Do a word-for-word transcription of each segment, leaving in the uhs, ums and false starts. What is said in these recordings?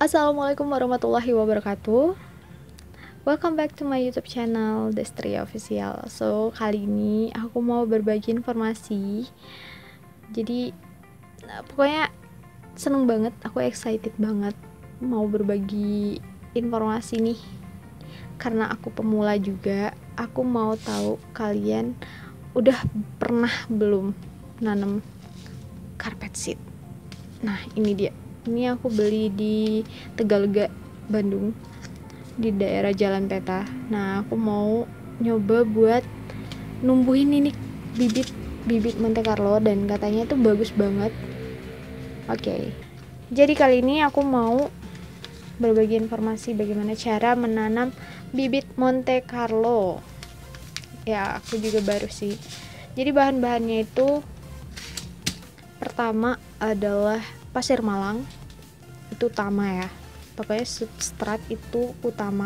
Assalamualaikum warahmatullahi wabarakatuh. Welcome back to my YouTube channel Destria Official. So, kali ini aku mau berbagi informasi. Jadi, pokoknya seneng banget, aku excited banget mau berbagi informasi nih. Karena aku pemula juga, aku mau tahu kalian udah pernah belum nanam carpet seed. Nah, ini dia. Ini aku beli di Tegalega, Bandung, di daerah Jalan Peta. Nah, aku mau nyoba buat numbuhin ini bibit bibit Monte Carlo dan katanya itu bagus banget. Oke. Okay. Jadi kali ini aku mau berbagi informasi bagaimana cara menanam bibit Monte Carlo. Ya, aku juga baru sih. Jadi bahan-bahannya itu pertama adalah pasir Malang, itu utama ya, pokoknya substrat itu utama.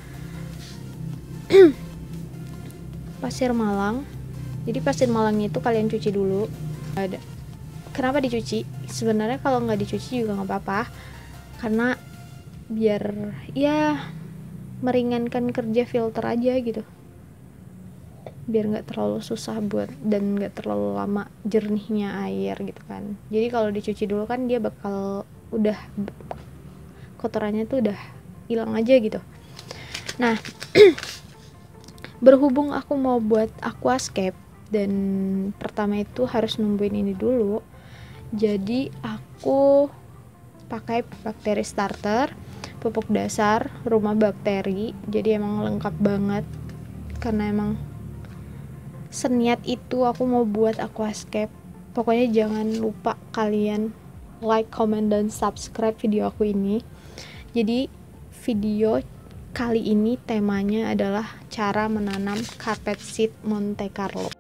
Pasir Malang, jadi pasir Malangnya itu kalian cuci dulu. Ada kenapa dicuci? Sebenarnya kalau nggak dicuci juga nggak apa-apa, karena biar ya meringankan kerja filter aja gitu, biar nggak terlalu susah buat dan nggak terlalu lama jernihnya air gitu kan. Jadi kalau dicuci dulu kan dia bakal udah kotorannya tuh udah hilang aja gitu. Nah, berhubung aku mau buat aquascape dan pertama itu harus numbuhin ini dulu, jadi aku pakai bakteri starter, pupuk dasar, rumah bakteri. Jadi emang lengkap banget karena emang seniat itu aku mau buat aquascape. Pokoknya jangan lupa kalian like, comment, dan subscribe video aku ini. Jadi video kali ini temanya adalah cara menanam carpet seed Monte Carlo.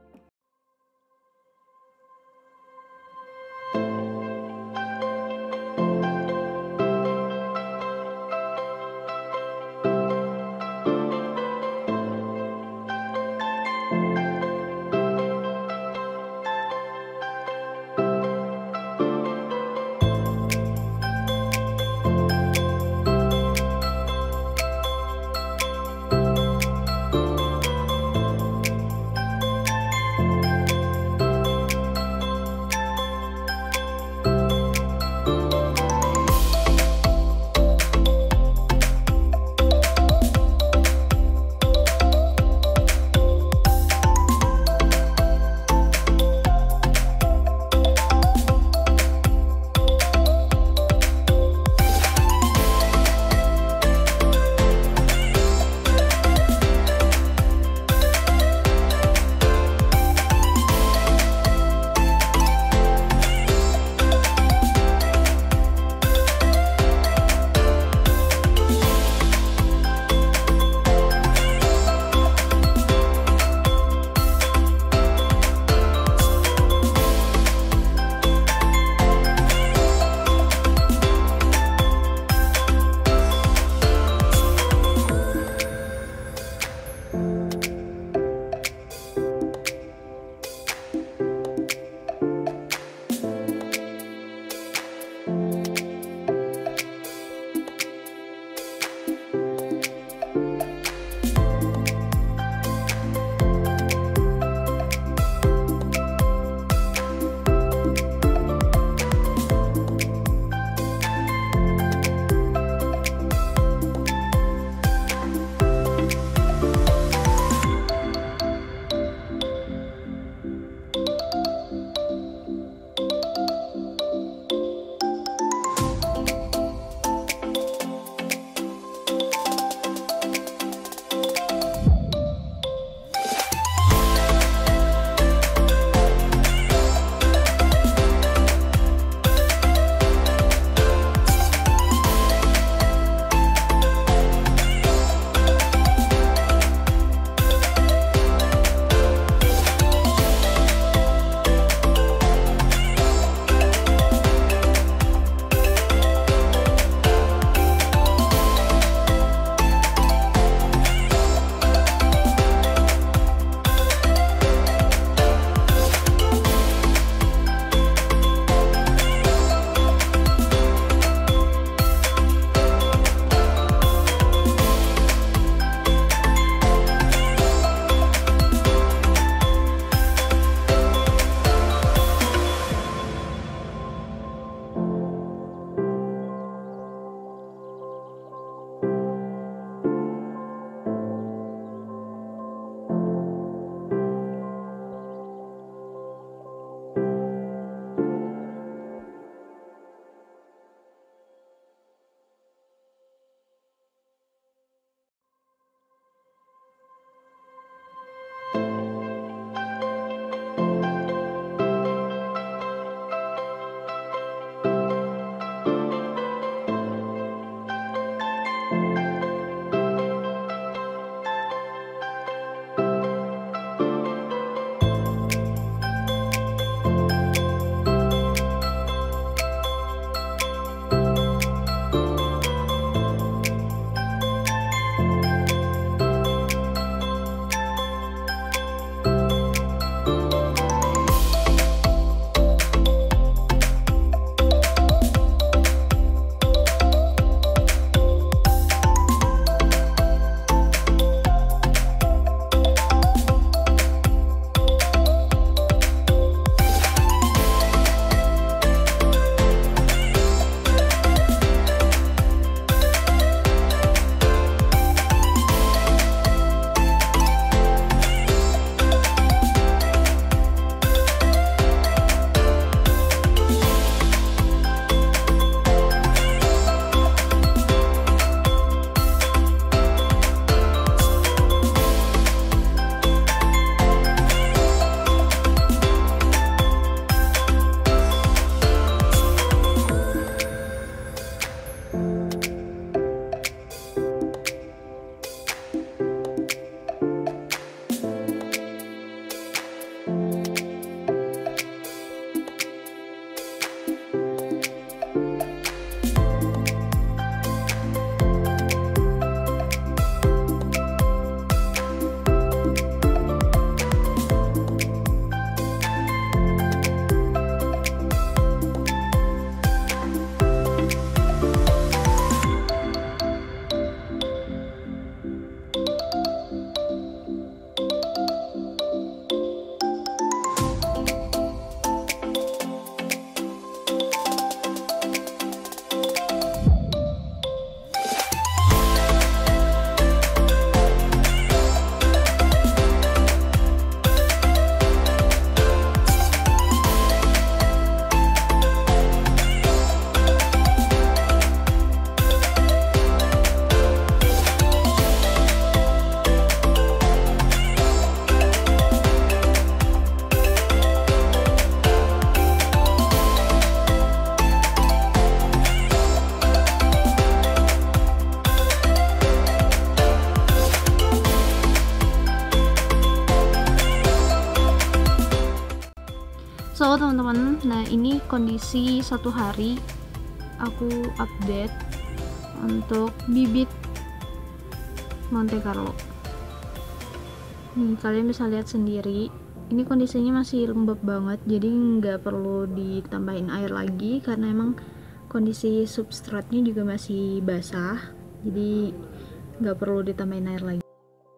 So teman-teman, nah ini kondisi satu hari aku update untuk bibit Monte Carlo. Nih kalian bisa lihat sendiri, ini kondisinya masih lembab banget, jadi nggak perlu ditambahin air lagi karena emang kondisi substratnya juga masih basah, jadi nggak perlu ditambahin air lagi.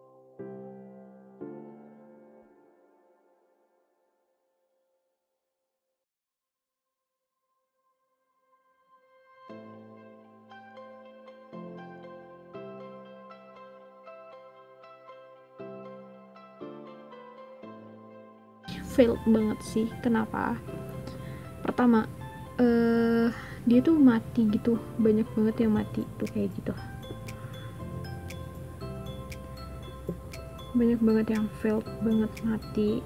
Failed banget sih. Kenapa? Pertama, uh, dia tuh mati gitu, banyak banget yang mati tuh kayak gitu, banyak banget yang failed banget mati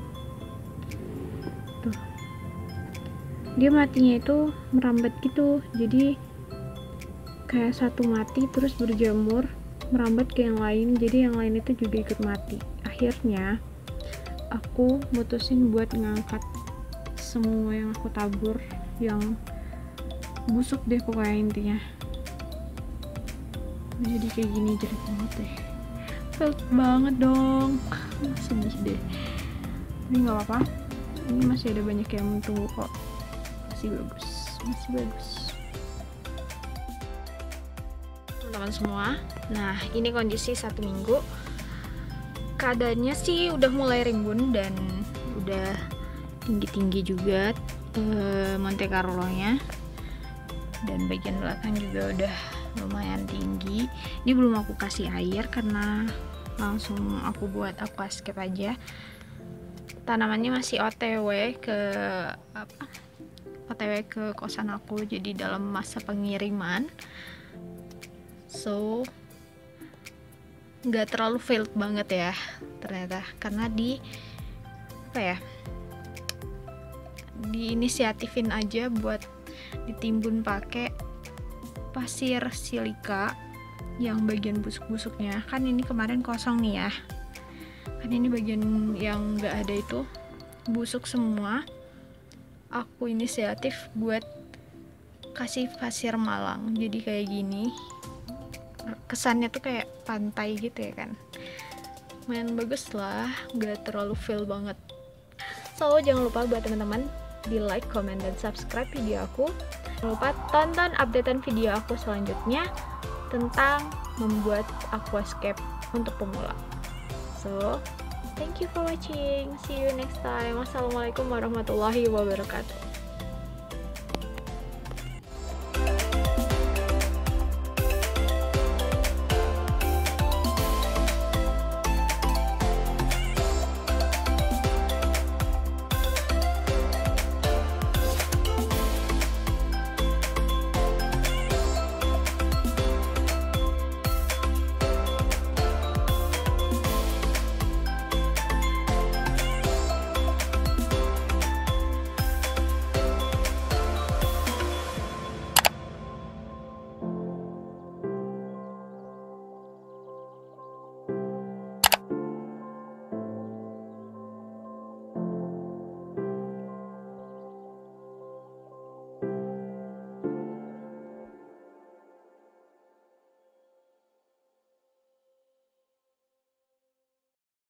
tuh. Dia matinya itu merambat gitu, jadi kayak satu mati terus berjamur merambat ke yang lain, jadi yang lain itu juga ikut mati. Akhirnya aku mutusin buat ngangkat semua yang aku tabur yang busuk deh pokoknya intinya. Jadi kayak gini jelek banget deh, failed banget dong, sedih deh. Ini nggak apa-apa, ini masih ada banyak yang tunggu kok, masih bagus, masih bagus teman-teman semua. Nah ini kondisi satu minggu, keadaannya sih udah mulai rimbun dan udah tinggi-tinggi juga eh, Monte Carlo nya, dan bagian belakang juga udah lumayan tinggi. Ini belum aku kasih air karena langsung aku buat aquascape aja. Tanamannya masih O T W ke apa? O T W ke kosan aku, jadi dalam masa pengiriman. So nggak terlalu failed banget ya ternyata, karena di apa ya, diinisiatifin aja buat ditimbun pakai pasir silika yang bagian busuk-busuknya. Kan ini kemarin kosong nih ya, kan ini bagian yang nggak ada itu busuk semua. Aku inisiatif buat kasih pasir malang, jadi kayak gini kesannya tuh kayak pantai gitu ya kan, main bagus lah, nggak terlalu fail banget. So jangan lupa buat teman-teman di like, comment, dan subscribe video aku. Jangan lupa tonton updatean video aku selanjutnya tentang membuat aquascape untuk pemula. So thank you for watching, see you next time. Wassalamualaikum warahmatullahi wabarakatuh.